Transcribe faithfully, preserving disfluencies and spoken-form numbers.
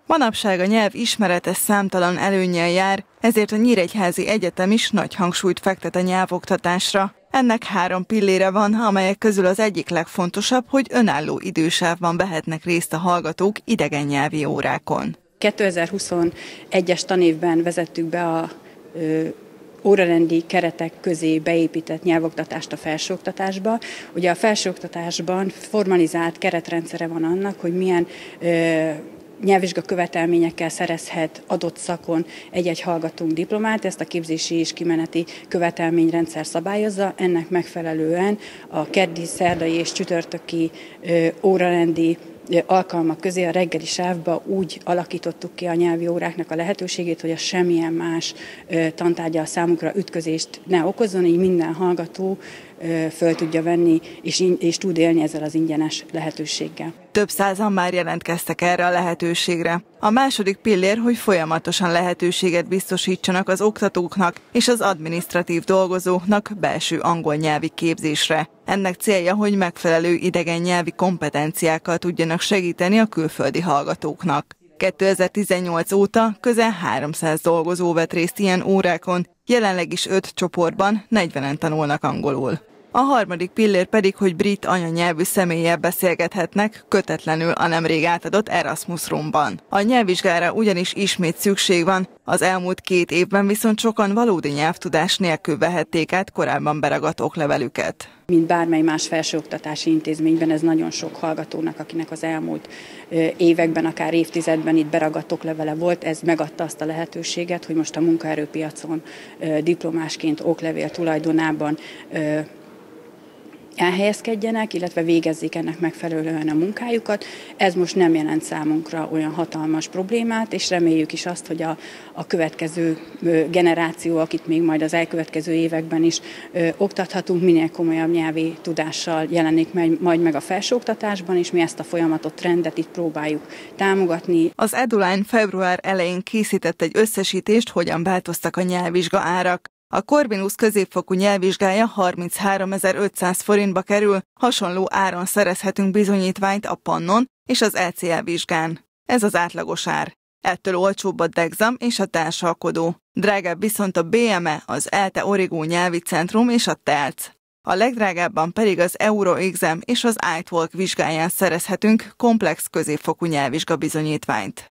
Manapság a nyelv ismerete számtalan előnnyel jár, ezért a Nyíregyházi Egyetem is nagy hangsúlyt fektet a nyelvoktatásra. Ennek három pillére van, amelyek közül az egyik legfontosabb, hogy önálló idősávban vehetnek részt a hallgatók idegen nyelvi órákon. kétezer-huszonegyes tanévben vezettük be a ö, órarendi keretek közé beépített nyelvoktatást a felsőoktatásba. Ugye a felsőoktatásban formalizált keretrendszere van annak, hogy milyen ö, nyelvvizsga követelményekkel szerezhet adott szakon egy-egy hallgatónk diplomát, ezt a képzési és kimeneti követelményrendszer szabályozza. Ennek megfelelően a keddi, szerdai és csütörtöki ö, órarendi alkalmak közé a reggeli sávba úgy alakítottuk ki a nyelvi óráknak a lehetőségét, hogy a semmilyen más tantárgyal számukra ütközést ne okozzon, így minden hallgató föl tudja venni és, és tud élni ezzel az ingyenes lehetőséggel. Több százan már jelentkeztek erre a lehetőségre. A második pillér, hogy folyamatosan lehetőséget biztosítsanak az oktatóknak és az adminisztratív dolgozóknak belső angol nyelvi képzésre. Ennek célja, hogy megfelelő idegen nyelvi kompetenciákkal tudjanak segíteni a külföldi hallgatóknak. kétezer-tizennyolc óta közel háromszáz dolgozó vett részt ilyen órákon, jelenleg is öt csoportban negyvenen tanulnak angolul. A harmadik pillér pedig, hogy brit anyanyelvű személlyel beszélgethetnek kötetlenül a nemrég átadott Erasmus Roomban. A nyelvvizsgára ugyanis ismét szükség van, az elmúlt két évben viszont sokan valódi nyelvtudás nélkül vehették át korábban beragadt oklevelüket. Mint bármely más felsőoktatási intézményben, ez nagyon sok hallgatónak, akinek az elmúlt években, akár évtizedben itt beragadt oklevele volt, ez megadta azt a lehetőséget, hogy most a munkaerőpiacon diplomásként oklevél tulajdonában elhelyezkedjenek, illetve végezzék ennek megfelelően a munkájukat. Ez most nem jelent számunkra olyan hatalmas problémát, és reméljük is azt, hogy a, a következő generáció, akit még majd az elkövetkező években is ö, oktathatunk, minél komolyabb nyelvi tudással jelenik meg, majd meg a felsőoktatásban, és mi ezt a folyamatot, trendet itt próbáljuk támogatni. Az EduLine február elején készített egy összesítést, hogyan változtak a nyelvvizsga árak. A Corvinus középfokú nyelvvizsgája harmincháromezer-ötszáz forintba kerül, hasonló áron szerezhetünk bizonyítványt a Pannon és az E C E vizsgán. Ez az átlagos ár. Ettől olcsóbb a Dexam és a társalkodó. Drágább viszont a bé em e, az ELTE Origo nyelvi centrum és a TELC. A legdrágábban pedig az EuroExam és az iTalk vizsgáján szerezhetünk komplex középfokú nyelvvizsga bizonyítványt.